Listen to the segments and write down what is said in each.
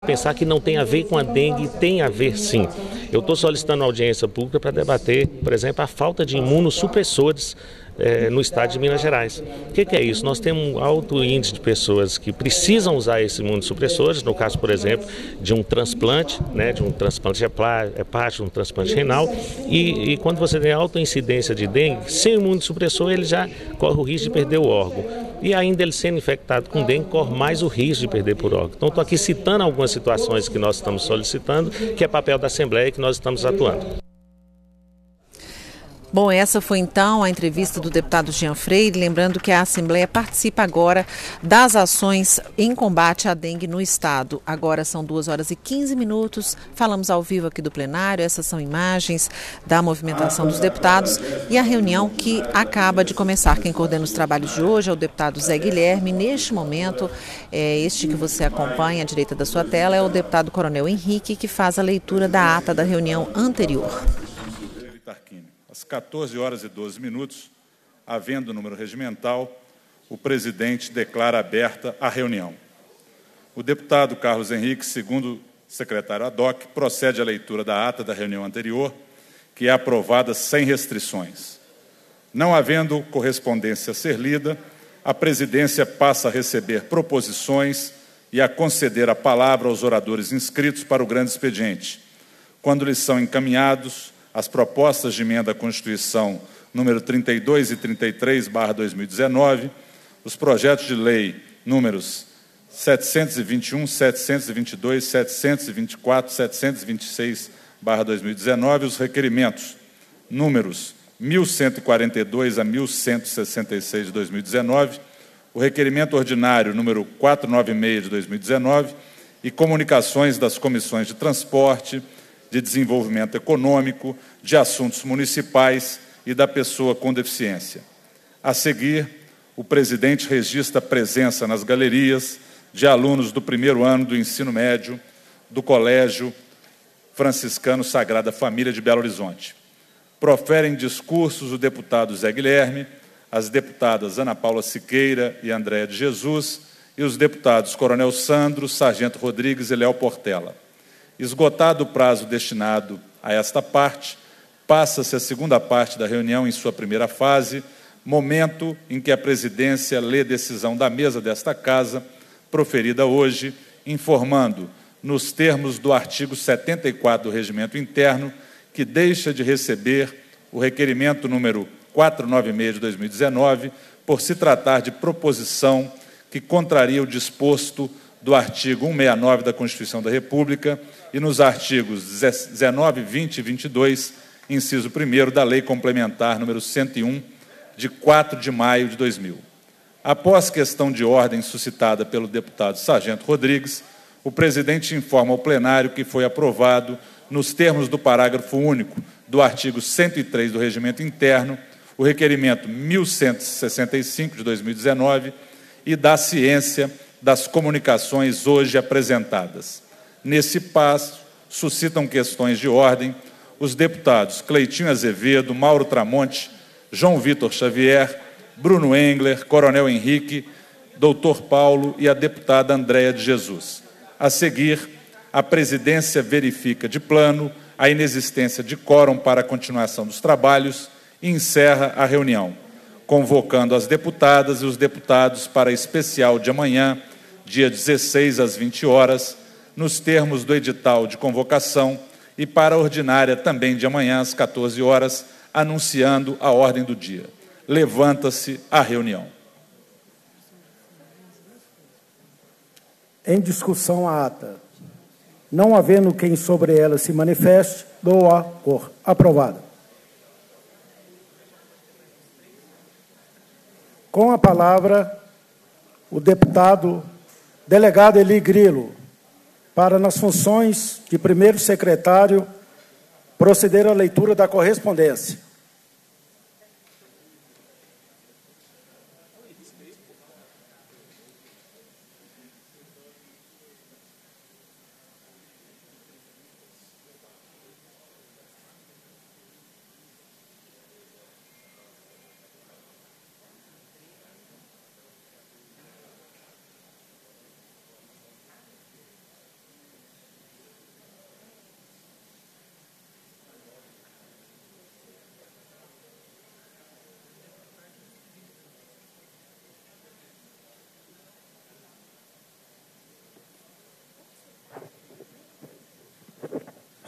Pensar que não tem a ver com a dengue, tem a ver sim. Eu estou solicitando audiência pública para debater, por exemplo, a falta de imunossupressores no estado de Minas Gerais. O que é isso? Nós temos um alto índice de pessoas que precisam usar esses imunossupressores, no caso, por exemplo, de um transplante, de um transplante hepático, um transplante renal, e quando você tem alta incidência de dengue, sem imunossupressor ele já corre o risco de perder o órgão. E ainda ele sendo infectado com dengue, corre mais o risco de perder por órgão. Então, estou aqui citando algumas situações que nós estamos solicitando, que é papel da Assembleia que nós estamos atuando. Bom, essa foi então a entrevista do deputado Jean Freire, lembrando que a Assembleia participa agora das ações em combate à dengue no estado. Agora são 2h15, falamos ao vivo aqui do plenário, essas são imagens da movimentação dos deputados e a reunião que acaba de começar. Quem coordena os trabalhos de hoje é o deputado Zé Guilherme. Neste momento, este que você acompanha à direita da sua tela é o deputado Coronel Henrique, que faz a leitura da ata da reunião anterior. Às 14h12, havendo número regimental, o presidente declara aberta a reunião. O deputado Carlos Henrique, segundo o secretário ad hoc, procede à leitura da ata da reunião anterior, que é aprovada sem restrições. Não havendo correspondência a ser lida, a presidência passa a receber proposições e a conceder a palavra aos oradores inscritos para o grande expediente, quando lhes são encaminhados as propostas de emenda à Constituição número 32 e 33/2019, os projetos de lei números 721, 722, 724, 726/2019, os requerimentos números 1142 a 1166 de 2019, o requerimento ordinário número 496 de 2019 e comunicações das comissões de transporte, de desenvolvimento econômico, de assuntos municipais e da pessoa com deficiência. A seguir, o presidente registra a presença nas galerias de alunos do primeiro ano do ensino médio do Colégio Franciscano Sagrada Família de Belo Horizonte. Proferem discursos o deputado Zé Guilherme, as deputadas Ana Paula Siqueira e Andréa de Jesus e os deputados Coronel Sandro, Sargento Rodrigues e Léo Portela. Esgotado o prazo destinado a esta parte, passa-se a segunda parte da reunião em sua primeira fase, momento em que a presidência lê decisão da mesa desta Casa, proferida hoje, informando, nos termos do artigo 74 do Regimento Interno, que deixa de receber o requerimento número 496 de 2019, por se tratar de proposição que contraria o disposto do artigo 169 da Constituição da República e nos artigos 19, 20 e 22, inciso 1º da Lei Complementar número 101, de 4 de maio de 2000. Após questão de ordem suscitada pelo deputado Sargento Rodrigues, o presidente informa ao plenário que foi aprovado, nos termos do parágrafo único do artigo 103 do Regimento Interno, o requerimento 1165 de 2019 e da ciência das comunicações hoje apresentadas. Nesse passo, suscitam questões de ordem os deputados Cleitinho Azevedo, Mauro Tramonte, João Vitor Xavier, Bruno Engler, Coronel Henrique, Doutor Paulo e a deputada Andréa de Jesus. A seguir, a presidência verifica de plano a inexistência de quórum para a continuação dos trabalhos e encerra a reunião, convocando as deputadas e os deputados para a especial de amanhã, dia 16 às 20 horas, nos termos do edital de convocação, e para a ordinária também de amanhã às 14 horas, anunciando a ordem do dia. Levanta-se a reunião. Em discussão a ata. Não havendo quem sobre ela se manifeste, dou-a por aprovada. Com a palavra, o deputado delegado Eli Grilo, para, nas funções de primeiro secretário, proceder à leitura da correspondência.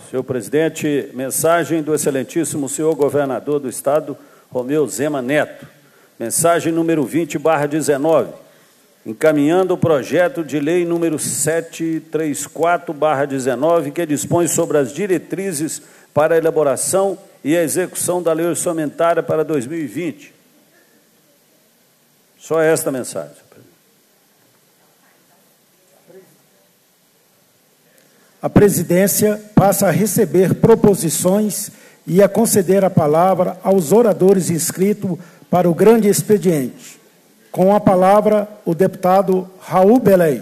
Senhor presidente, mensagem do excelentíssimo senhor governador do Estado, Romeu Zema Neto. Mensagem número 20/19, encaminhando o projeto de lei número 734/19, que dispõe sobre as diretrizes para a elaboração e a execução da lei orçamentária para 2020. Só esta mensagem. A presidência passa a receber proposições e a conceder a palavra aos oradores inscritos para o grande expediente. Com a palavra, o deputado Raul Belém.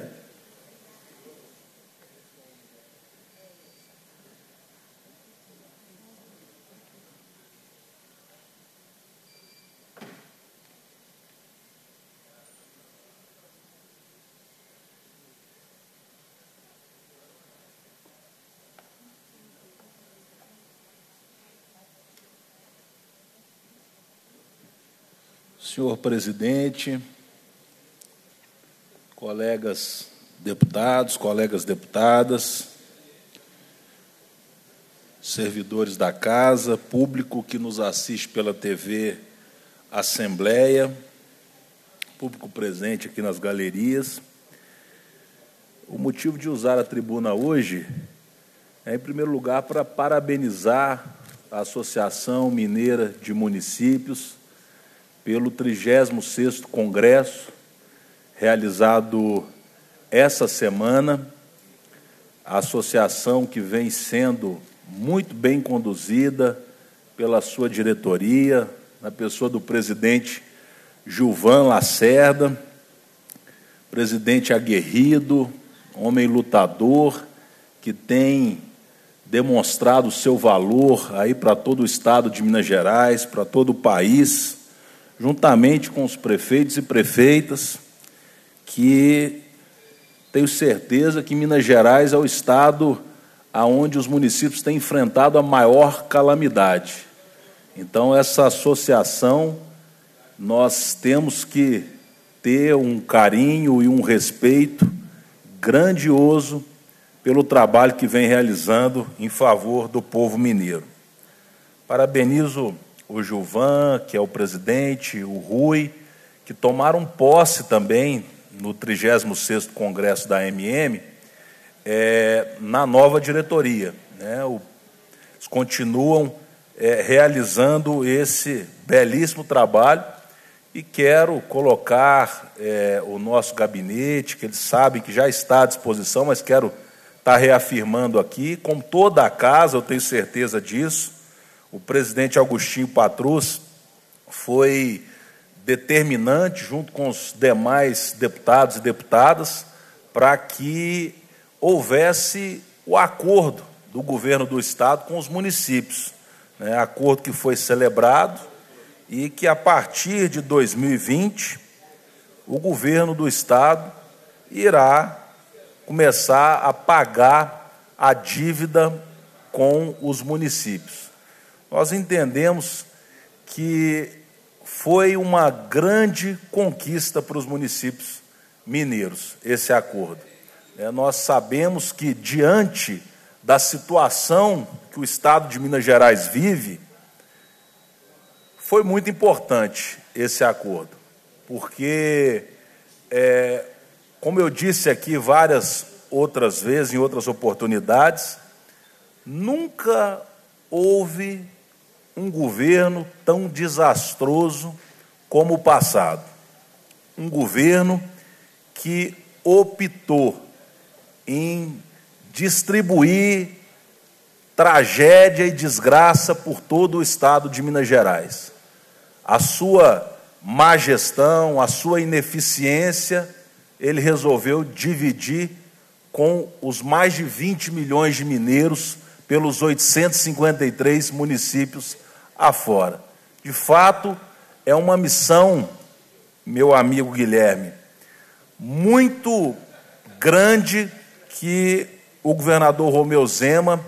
Senhor presidente, colegas deputados, colegas deputadas, servidores da casa, público que nos assiste pela TV Assembleia, público presente aqui nas galerias. O motivo de usar a tribuna hoje é, em primeiro lugar, para parabenizar a Associação Mineira de Municípios pelo 36º Congresso, realizado essa semana, a associação que vem sendo muito bem conduzida pela sua diretoria, na pessoa do presidente Gilvan Lacerda, presidente aguerrido, homem lutador, que tem demonstrado o seu valor aí para todo o estado de Minas Gerais, para todo o país, juntamente com os prefeitos e prefeitas, que tenho certeza que Minas Gerais é o estado onde os municípios têm enfrentado a maior calamidade. Então, essa associação, nós temos que ter um carinho e um respeito grandioso pelo trabalho que vem realizando em favor do povo mineiro. Parabenizo o Gilvan, que é o presidente, o Rui, que tomaram posse também no 36º Congresso da AMM, na nova diretoria, né? Eles continuam realizando esse belíssimo trabalho e quero colocar o nosso gabinete, que eles sabem que já está à disposição, mas quero estar reafirmando aqui, com toda a casa, eu tenho certeza disso. O presidente Agostinho Patrus foi determinante, junto com os demais deputados e deputadas, para que houvesse o acordo do governo do Estado com os municípios, né? Acordo que foi celebrado e que, a partir de 2020, o governo do Estado irá começar a pagar a dívida com os municípios. Nós entendemos que foi uma grande conquista para os municípios mineiros, esse acordo. Nós sabemos que, diante da situação que o Estado de Minas Gerais vive, foi muito importante esse acordo, porque, como eu disse aqui várias outras vezes, em outras oportunidades, nunca houve um governo tão desastroso como o passado. Um governo que optou em distribuir tragédia e desgraça por todo o estado de Minas Gerais. A sua má gestão, a sua ineficiência, ele resolveu dividir com os mais de 20 milhões de mineiros pelos 853 municípios afora. De fato, é uma missão, meu amigo Guilherme, muito grande que o governador Romeu Zema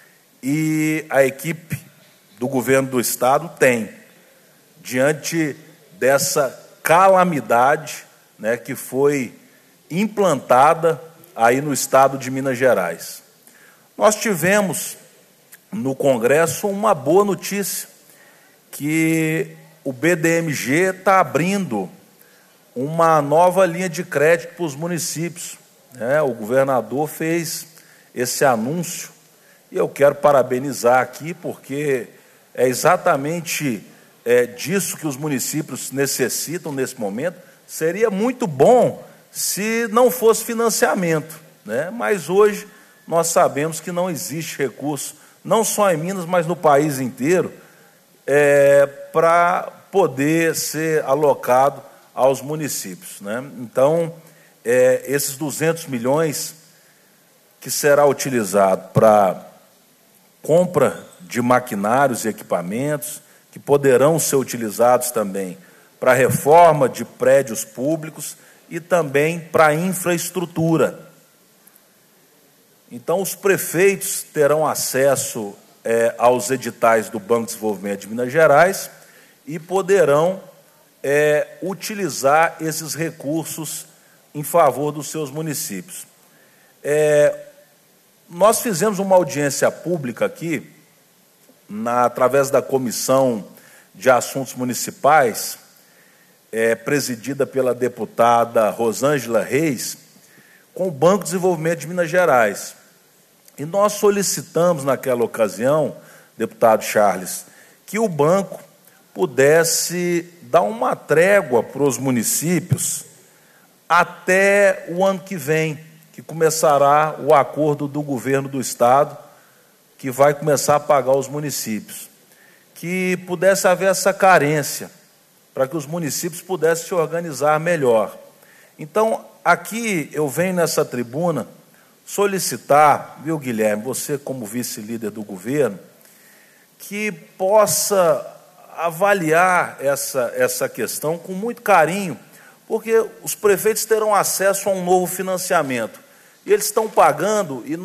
e a equipe do governo do Estado têm, diante dessa calamidade, né, que foi implantada aí no estado de Minas Gerais. Nós tivemos no Congresso uma boa notícia, que o BDMG está abrindo uma nova linha de crédito para os municípios. O governador fez esse anúncio e eu quero parabenizar aqui, porque é exatamente disso que os municípios necessitam nesse momento. Seria muito bom se não fosse financiamento, mas hoje nós sabemos que não existe recurso, não só em Minas, mas no país inteiro, para poder ser alocado aos municípios. Então, esses 200 milhões que será utilizado para compra de maquinários e equipamentos, que poderão ser utilizados também para reforma de prédios públicos e também para infraestrutura. Então, os prefeitos terão acesso aos editais do Banco de Desenvolvimento de Minas Gerais e poderão utilizar esses recursos em favor dos seus municípios. Nós fizemos uma audiência pública aqui, através da Comissão de Assuntos Municipais, presidida pela deputada Rosângela Reis, com o Banco de Desenvolvimento de Minas Gerais. E nós solicitamos, naquela ocasião, deputado Charles, que o banco pudesse dar uma trégua para os municípios até o ano que vem, que começará o acordo do governo do Estado, que vai começar a pagar os municípios. Que pudesse haver essa carência, para que os municípios pudessem se organizar melhor. Então, aqui eu venho nessa tribuna solicitar, viu, Guilherme, você como vice-líder do governo, que possa avaliar essa questão com muito carinho, porque os prefeitos terão acesso a um novo financiamento. E eles estão pagando, e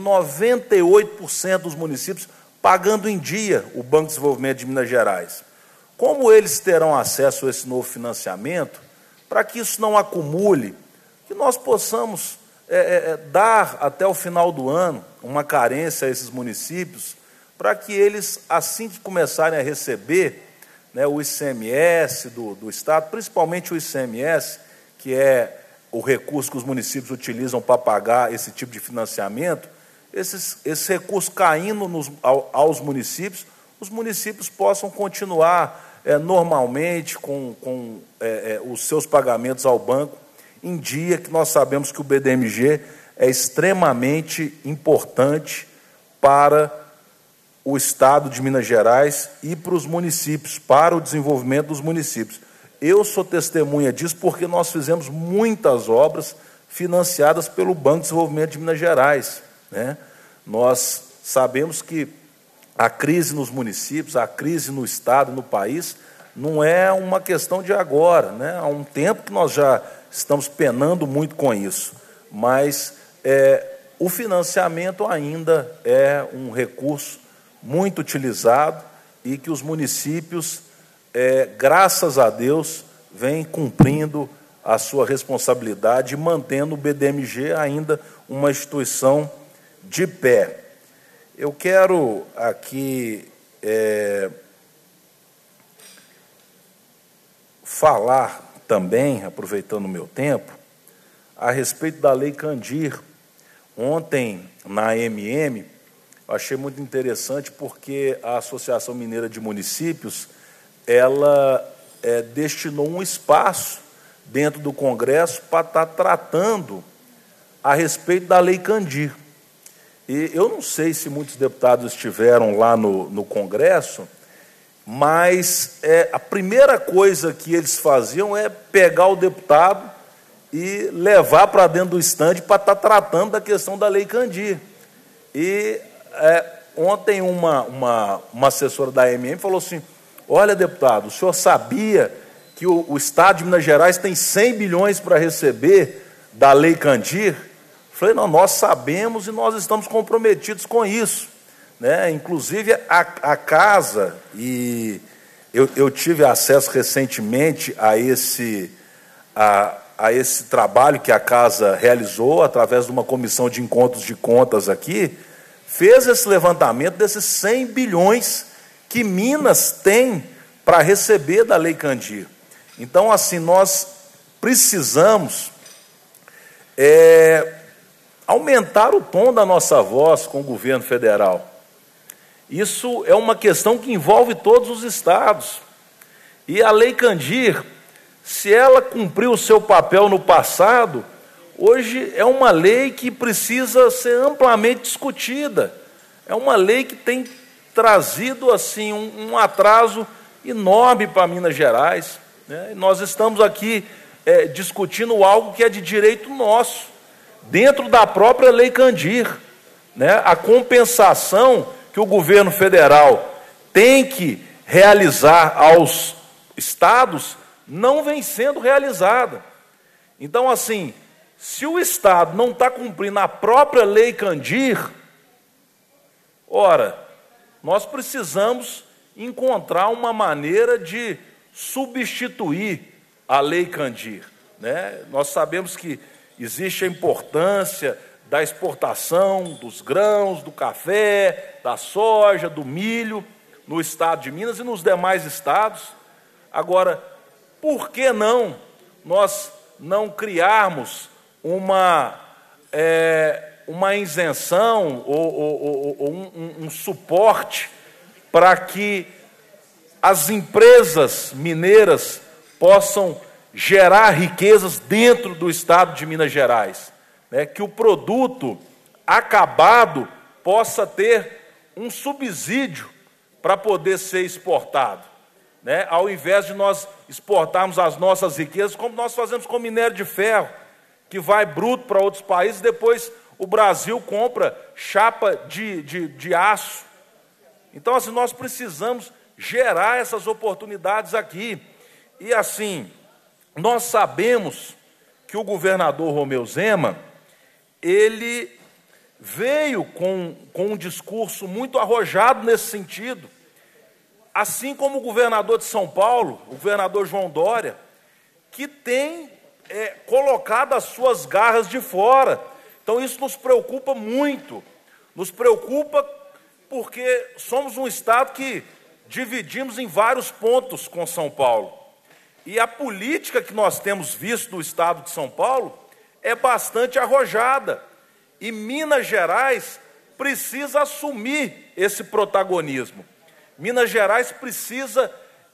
98% dos municípios pagando em dia o Banco de Desenvolvimento de Minas Gerais. Como eles terão acesso a esse novo financiamento, para que isso não acumule, que nós possamos dar até o final do ano uma carência a esses municípios, para que eles, assim que começarem a receber o ICMS do Estado, principalmente o ICMS, que é o recurso que os municípios utilizam para pagar esse tipo de financiamento, esses recursos caindo aos municípios, os municípios possam continuar normalmente com os seus pagamentos ao banco em dia, que nós sabemos que o BDMG é extremamente importante para o Estado de Minas Gerais e para os municípios, para o desenvolvimento dos municípios. Eu sou testemunha disso porque nós fizemos muitas obras financiadas pelo Banco de Desenvolvimento de Minas Gerais. Nós sabemos que a crise nos municípios, a crise no Estado, no país, não é uma questão de agora. Há um tempo que nós já estamos penando muito com isso, mas o financiamento ainda é um recurso muito utilizado e que os municípios, graças a Deus, vêm cumprindo a sua responsabilidade e mantendo o BDMG ainda uma instituição de pé. Eu quero aqui falar também, aproveitando o meu tempo, a respeito da Lei Candir. Ontem, na AMM, eu achei muito interessante porque a Associação Mineira de Municípios, ela destinou um espaço dentro do Congresso para estar tratando a respeito da Lei Candir. E eu não sei se muitos deputados estiveram lá no Congresso, mas a primeira coisa que eles faziam é pegar o deputado e levar para dentro do estande para estar tratando da questão da Lei Candir. E ontem uma assessora da AMM falou assim: olha, deputado, o senhor sabia que o Estado de Minas Gerais tem 100 bilhões para receber da Lei Candir? Eu falei, não, nós sabemos e nós estamos comprometidos com isso. Inclusive, a casa, e eu tive acesso recentemente a esse trabalho que a casa realizou, através de uma comissão de encontros de contas aqui, fez esse levantamento desses 100 bilhões que Minas tem para receber da Lei Candir. Então, assim, nós precisamos aumentar o tom da nossa voz com o governo federal. Isso é uma questão que envolve todos os estados. E a Lei Candir, se ela cumpriu o seu papel no passado, hoje é uma lei que precisa ser amplamente discutida. É uma lei que tem trazido assim um atraso enorme para Minas Gerais, né? E nós estamos aqui discutindo algo que é de direito nosso, dentro da própria Lei Candir, né? A compensação que o governo federal tem que realizar aos estados não vem sendo realizada. Então, assim, se o estado não está cumprindo a própria Lei Candir, ora, nós precisamos encontrar uma maneira de substituir a Lei Candir, né? Nós sabemos que existe a importância da exportação dos grãos, do café, da soja, do milho, no estado de Minas e nos demais estados. Agora, por que não nós não criarmos uma isenção ou um suporte para que as empresas mineiras possam gerar riquezas dentro do estado de Minas Gerais, né? Que o produto acabado possa ter um subsídio para poder ser exportado, né? Ao invés de nós exportarmos as nossas riquezas, como nós fazemos com o minério de ferro, que vai bruto para outros países, depois o Brasil compra chapa de aço. Então, assim, nós precisamos gerar essas oportunidades aqui. E, assim, nós sabemos que o governador Romeu Zema, ele veio com um discurso muito arrojado nesse sentido, assim como o governador de São Paulo, o governador João Dória, que tem colocado as suas garras de fora. Então, isso nos preocupa muito, nos preocupa porque somos um estado que dividimos em vários pontos com São Paulo. E a política que nós temos visto no estado de São Paulo é bastante arrojada. E Minas Gerais precisa assumir esse protagonismo. Minas Gerais precisa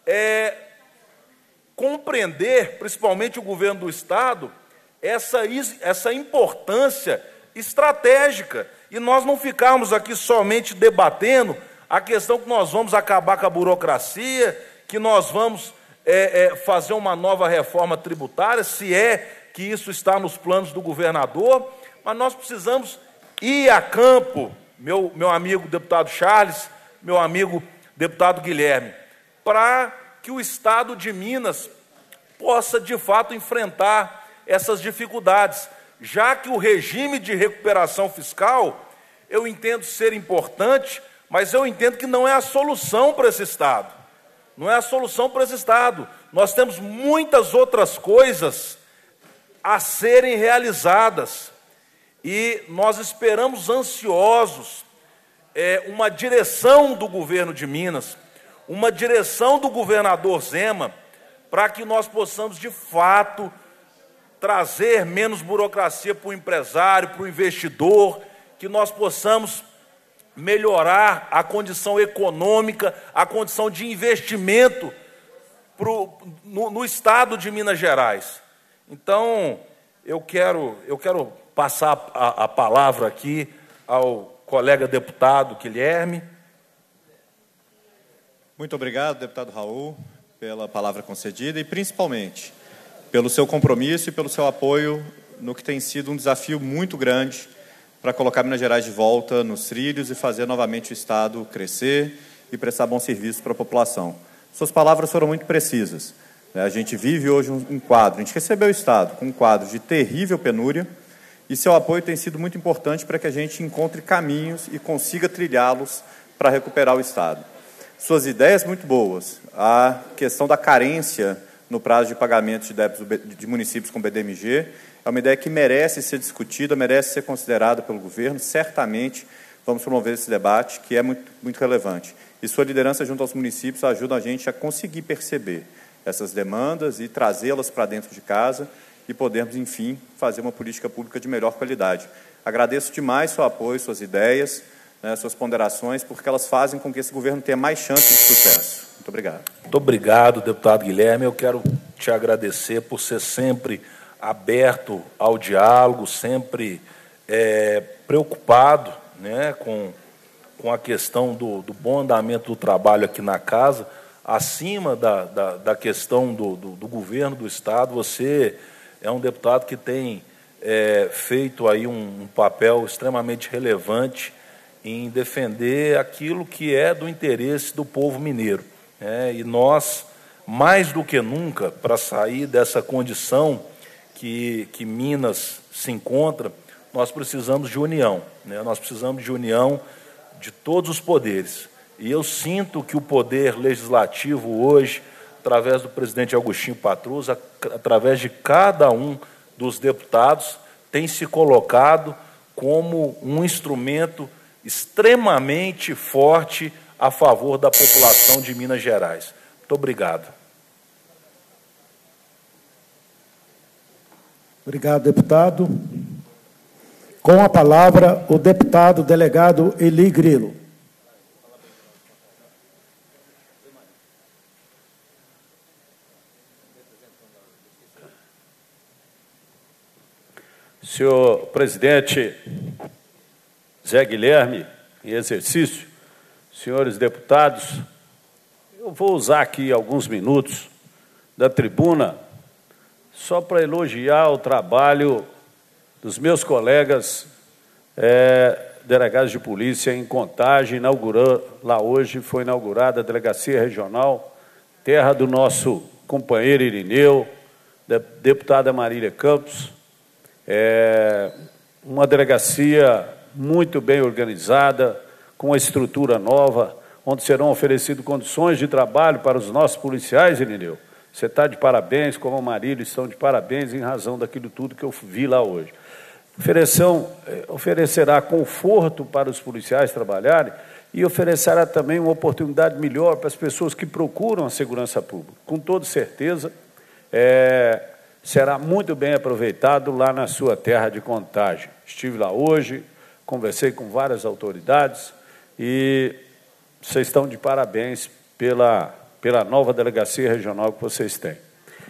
compreender, principalmente o governo do estado, essa importância estratégica. E nós não ficarmos aqui somente debatendo a questão que nós vamos acabar com a burocracia, que nós vamos fazer uma nova reforma tributária, se é que isso está nos planos do governador, mas nós precisamos ir a campo, meu amigo deputado Charles, meu amigo deputado Guilherme, para que o estado de Minas possa, de fato, enfrentar essas dificuldades, já que o regime de recuperação fiscal, eu entendo ser importante, mas eu entendo que não é a solução para esse estado. Não é a solução para esse estado. Nós temos muitas outras coisas a serem realizadas. E nós esperamos ansiosos uma direção do governo de Minas, uma direção do governador Zema, para que nós possamos, de fato, trazer menos burocracia para o empresário, para o investidor, que nós possamos melhorar a condição econômica, a condição de investimento no estado de Minas Gerais. Então, eu quero passar a palavra aqui ao colega deputado Guilherme. Muito obrigado, deputado Raul, pela palavra concedida e, principalmente, pelo seu compromisso e pelo seu apoio no que tem sido um desafio muito grande para colocar Minas Gerais de volta nos trilhos e fazer novamente o estado crescer e prestar bom serviço para a população. Suas palavras foram muito precisas. A gente vive hoje um quadro, a gente recebeu o estado com um quadro de terrível penúria e seu apoio tem sido muito importante para que a gente encontre caminhos e consiga trilhá-los para recuperar o estado. Suas ideias muito boas, a questão da carência no prazo de pagamento de débitos de municípios com BDMG, é uma ideia que merece ser discutida, merece ser considerada pelo governo, certamente vamos promover esse debate, que é muito relevante. E sua liderança junto aos municípios ajuda a gente a conseguir perceber essas demandas e trazê-las para dentro de casa e podermos, enfim, fazer uma política pública de melhor qualidade. Agradeço demais seu apoio, suas ideias, né, suas ponderações, porque elas fazem com que esse governo tenha mais chance de sucesso. Muito obrigado. Muito obrigado, deputado Guilherme. Eu quero te agradecer por ser sempre aberto ao diálogo, sempre preocupado, né, com a questão do bom andamento do trabalho aqui na casa, acima da questão do governo do Estado. Você é um deputado que tem feito aí um papel extremamente relevante em defender aquilo que é do interesse do povo mineiro. E nós, mais do que nunca, para sair dessa condição que Minas se encontra, nós precisamos de união, né? Nós precisamos de união de todos os poderes. E eu sinto que o poder legislativo hoje, através do presidente Agostinho Patrus, através de cada um dos deputados, tem se colocado como um instrumento extremamente forte a favor da população de Minas Gerais. Muito obrigado. Obrigado, deputado. Com a palavra, o deputado delegado Eli Grilo. Senhor presidente Zé Guilherme, em exercício, senhores deputados, eu vou usar aqui alguns minutos da tribuna só para elogiar o trabalho dos meus colegas delegados de polícia em Contagem. Lá hoje foi inaugurada a Delegacia Regional, terra do nosso companheiro Irineu, da deputada Marília Campos. Uma delegacia muito bem organizada, com uma estrutura nova, onde serão oferecidas condições de trabalho para os nossos policiais, Irineu. Você está de parabéns, como a Marília estão de parabéns em razão daquilo tudo que eu vi lá hoje. Oferecerá conforto para os policiais trabalharem e oferecerá também uma oportunidade melhor para as pessoas que procuram a segurança pública. Com toda certeza, será muito bem aproveitado lá na sua terra de Contagem. Estive lá hoje, conversei com várias autoridades e vocês estão de parabéns pela nova delegacia regional que vocês têm.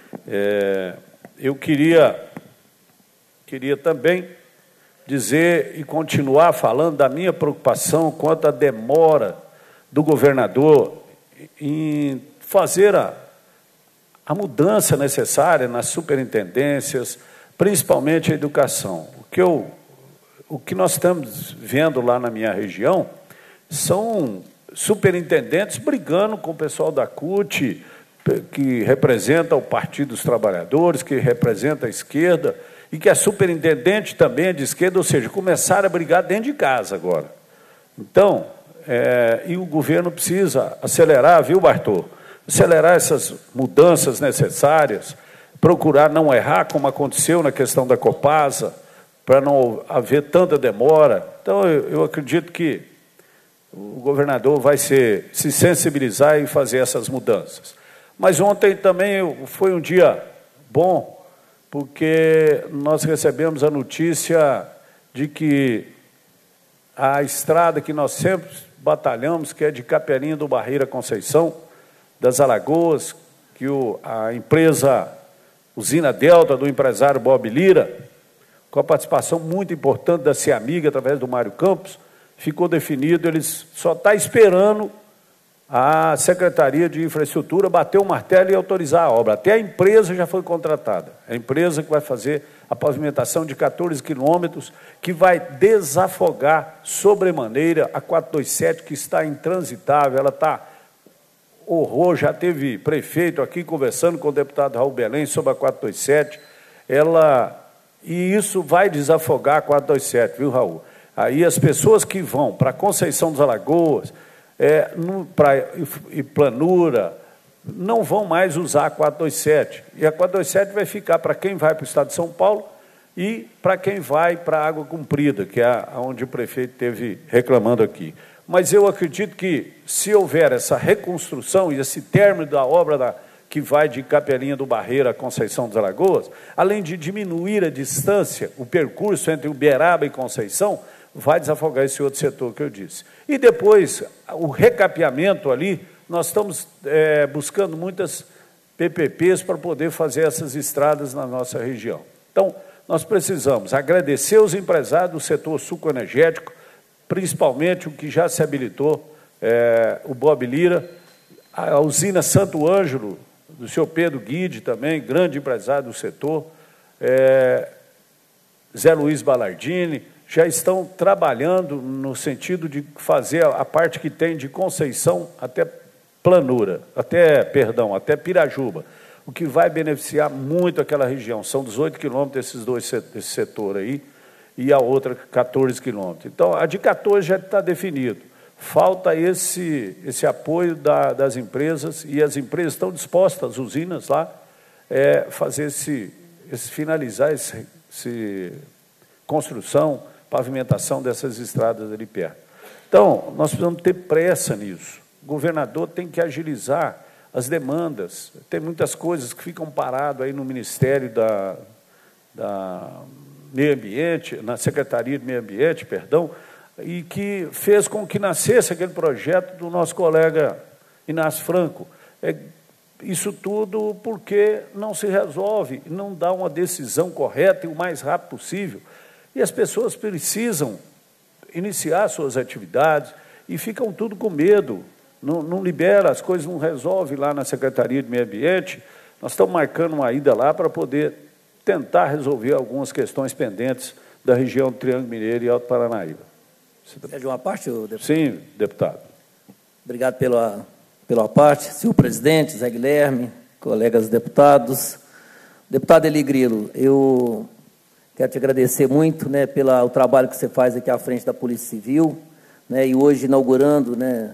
Eu queria também dizer e continuar falando da minha preocupação quanto à demora do governador em fazer a mudança necessária nas superintendências, principalmente a educação. O que nós estamos vendo lá na minha região são superintendentes brigando com o pessoal da CUT, que representa o Partido dos Trabalhadores, que representa a esquerda, e que a superintendente também é de esquerda, ou seja, começaram a brigar dentro de casa agora. Então, e o governo precisa acelerar, viu, Bartô? Acelerar essas mudanças necessárias, procurar não errar, como aconteceu na questão da Copasa, para não haver tanta demora. Então, eu acredito que o governador vai se sensibilizar e fazer essas mudanças. Mas ontem também foi um dia bom, porque nós recebemos a notícia de que a estrada que nós sempre batalhamos, que é de Caperinha do Barreira Conceição, das Alagoas, que a empresa Usina Delta, do empresário Bob Lira, com a participação muito importante da CEAMIG, através do Mário Campos, ficou definido, eles só estão esperando a Secretaria de Infraestrutura bater o martelo e autorizar a obra. Até a empresa já foi contratada. A empresa que vai fazer a pavimentação de 14 quilômetros, que vai desafogar sobremaneira a 427, que está intransitável. Ela está horror. Já teve prefeito aqui conversando com o deputado Raul Belém sobre a 427. E isso vai desafogar a 427, viu, Raul? Aí as pessoas que vão para Conceição dos Alagoas, para Planura, não vão mais usar a 427. E a 427 vai ficar para quem vai para o estado de São Paulo e para quem vai para a Água Comprida, que é onde o prefeito esteve reclamando aqui. Mas eu acredito que, se houver essa reconstrução e esse término da obra que vai de Capelinha do Barreiro a Conceição das Alagoas, além de diminuir a distância, o percurso entre Uberaba e Conceição, vai desafogar esse outro setor que eu disse. E depois, o recapeamento ali, nós estamos buscando muitas PPPs para poder fazer essas estradas na nossa região. Então, nós precisamos agradecer os empresários do setor sucoenergético, principalmente o que já se habilitou, o Bob Lira, a usina Santo Ângelo, do senhor Pedro Guide também, grande empresário do setor, Zé Luiz Ballardini, já estão trabalhando no sentido de fazer a parte que tem de Conceição até até Pirajuba, o que vai beneficiar muito aquela região. São 18 quilômetros esse setor aí, e a outra 14 quilômetros. Então, a de 14 já está definido. Falta esse apoio das empresas, e as empresas estão dispostas, as usinas lá, fazer finalizar essa construção, pavimentação dessas estradas ali perto. Então, nós precisamos ter pressa nisso. O governador tem que agilizar as demandas. Tem muitas coisas que ficam paradas aí no Ministério da Meio Ambiente, na Secretaria de Meio Ambiente, perdão, e que fez com que nascesse aquele projeto do nosso colega Inácio Franco. Isso tudo porque não se resolve, não dá uma decisão correta e o mais rápido possível. E as pessoas precisam iniciar suas atividades e ficam tudo com medo. Não libera, as coisas não resolvem lá na Secretaria de Meio Ambiente. Nós estamos marcando uma ida lá para poder tentar resolver algumas questões pendentes da região do Triângulo Mineiro e Alto Paranaíba. É de uma parte, deputado? Sim, deputado. Obrigado pela parte. Senhor presidente, Zé Guilherme, colegas deputados. Deputado Eli Grilo, eu quero te agradecer muito, né, pelo trabalho que você faz aqui à frente da Polícia Civil, né, e hoje inaugurando, né,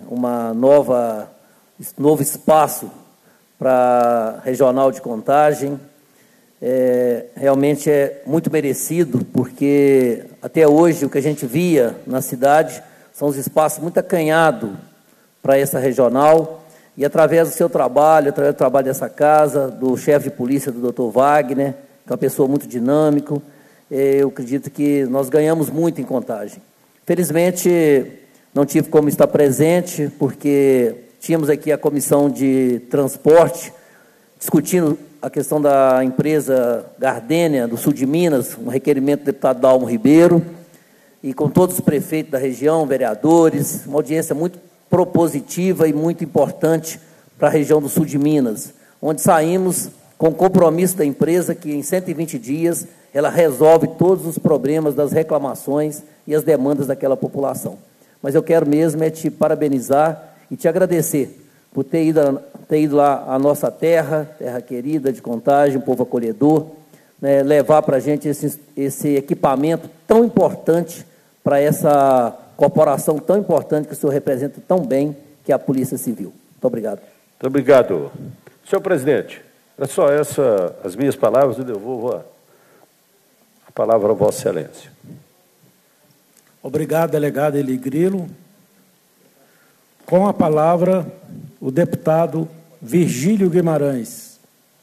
novo espaço para regional de Contagem. Realmente é muito merecido, porque até hoje o que a gente via na cidade são os espaços muito acanhados para essa regional, e através do seu trabalho, através do trabalho dessa casa, do chefe de polícia, do Dr. Wagner, que é uma pessoa muito dinâmica, eu acredito que nós ganhamos muito em Contagem. Felizmente, não tive como estar presente, porque tínhamos aqui a Comissão de Transporte discutindo a questão da empresa Gardênia, do sul de Minas, um requerimento do deputado Dalmo Ribeiro, e com todos os prefeitos da região, vereadores, uma audiência muito propositiva e muito importante para a região do sul de Minas, onde saímos com o compromisso da empresa que, em 120 dias, ela resolve todos os problemas das reclamações e as demandas daquela população. Mas eu quero mesmo te parabenizar e te agradecer por ter ido lá à nossa terra querida de Contagem, um povo acolhedor, né, levar para a gente esse equipamento tão importante para essa corporação tão importante que o senhor representa tão bem, que é a Polícia Civil. Muito obrigado. Muito obrigado. Senhor presidente, é só as minhas palavras, eu devolvo a palavra a Vossa Excelência. Obrigado, delegado Eli Grilo. Com a palavra, o deputado Virgílio Guimarães.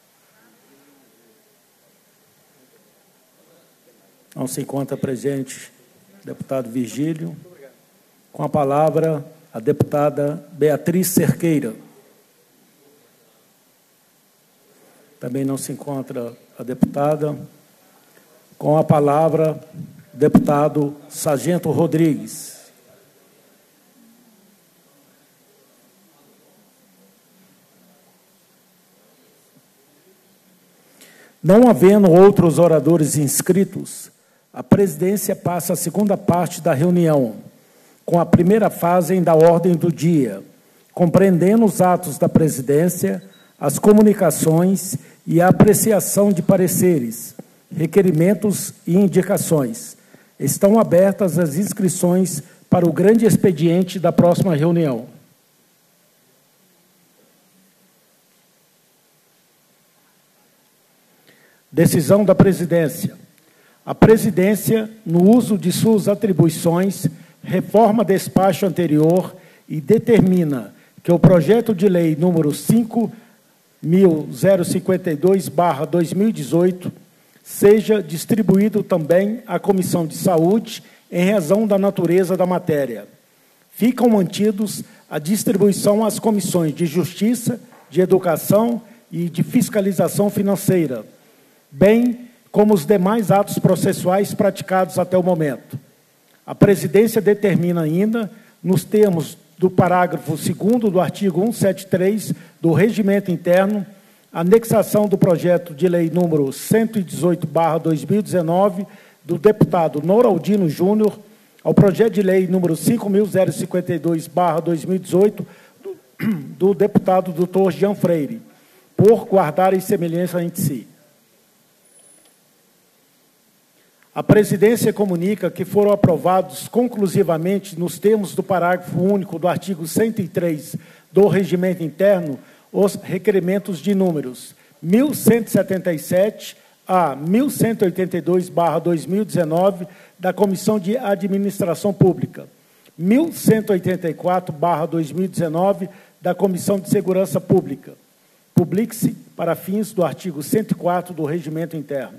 Não se encontra presente o deputado Virgílio. Com a palavra, a deputada Beatriz Cerqueira. Também não se encontra a deputada. Com a palavra, o deputado Sargento Rodrigues. Não havendo outros oradores inscritos, a presidência passa a segunda parte da reunião, com a primeira fase da ordem do dia, compreendendo os atos da presidência, as comunicações e a apreciação de pareceres, requerimentos e indicações. Estão abertas as inscrições para o grande expediente da próxima reunião. Decisão da presidência. A presidência, no uso de suas atribuições, reforma despacho anterior e determina que o projeto de lei número 5.052/2018 seja distribuído também à Comissão de Saúde em razão da natureza da matéria. Ficam mantidos a distribuição às comissões de Justiça, de Educação e de Fiscalização Financeira, bem como os demais atos processuais praticados até o momento. A presidência determina ainda, nos termos do parágrafo 2º do artigo 173 do Regimento Interno, a anexação do projeto de lei número 118/2019 do deputado Noraldino Júnior ao projeto de lei número 5.052/2018 do deputado Dr. Jean Freire, por guardarem semelhança entre si. A presidência comunica que foram aprovados conclusivamente, nos termos do parágrafo único do artigo 103 do Regimento Interno, os requerimentos de números 1177 a 1182/2019 da Comissão de Administração Pública, 1184/2019 da Comissão de Segurança Pública. Publique-se para fins do artigo 104 do Regimento Interno.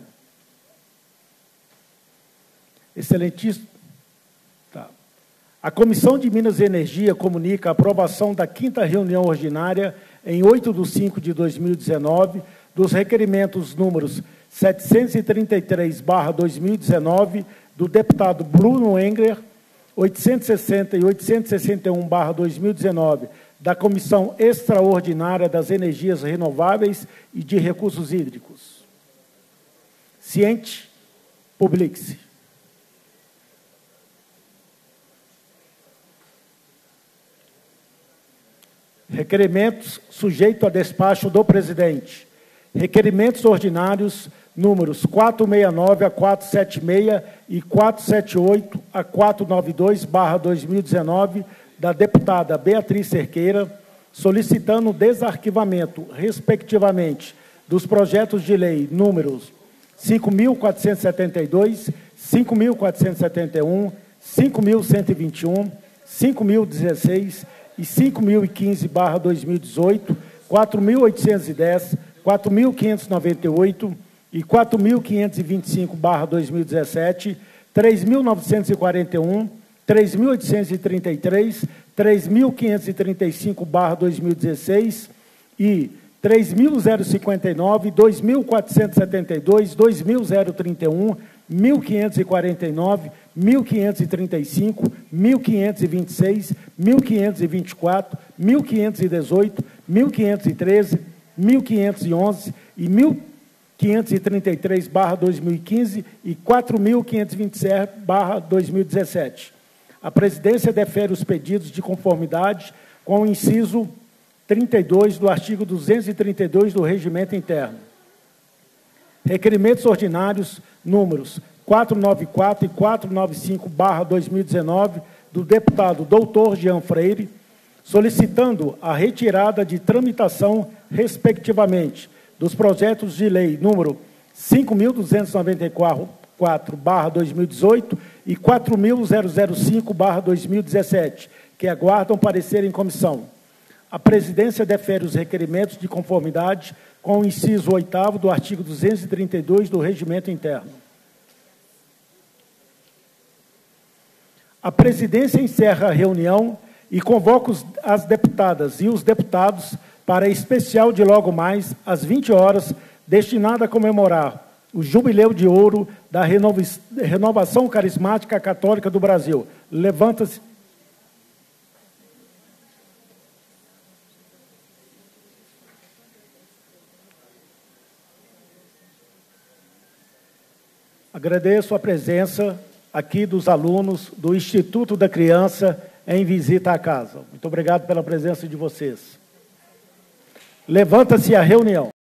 Excelentíssimo. Tá. A Comissão de Minas e Energia comunica a aprovação da 5ª reunião ordinária, em 8/5/2019, dos requerimentos números 733/2019, do deputado Bruno Engler, 860 e 861/2019, da Comissão Extraordinária das Energias Renováveis e de Recursos Hídricos. Ciente, publique-se. Requerimentos sujeitos a despacho do presidente. Requerimentos ordinários números 469 a 476 e 478 a 492/2019 da deputada Beatriz Cerqueira, solicitando o desarquivamento, respectivamente, dos projetos de lei números 5.472, 5.471, 5.121, 5.016 e 5.015/2018, 4.810, 4.598 e 4.525/2017, 3.941, 3.833, 3.535/2016 e 3.059, 2.472, 2.031, 1.549, 1.535, 1.526, 1.524, 1.518, 1.513, 1.511 e 1.533/2015 e 4.527/2017. A presidência defere os pedidos de conformidade com o inciso 32 do artigo 232 do Regimento Interno. Requerimentos ordinários números 494 e 495/2019 do deputado Dr. Jean Freire, solicitando a retirada de tramitação, respectivamente, dos projetos de lei número 5.294/2018 e 4.005/2017, que aguardam parecer em comissão. A presidência defere os requerimentos de conformidade com o inciso 8º do artigo 232 do Regimento Interno. A presidência encerra a reunião e convoca as deputadas e os deputados para a especial de logo mais, às 20 horas, destinada a comemorar o Jubileu de Ouro da Renovação Carismática Católica do Brasil. Levanta-se. Agradeço a presença aqui dos alunos do Instituto da Criança em visita à casa. Muito obrigado pela presença de vocês. Levanta-se a reunião.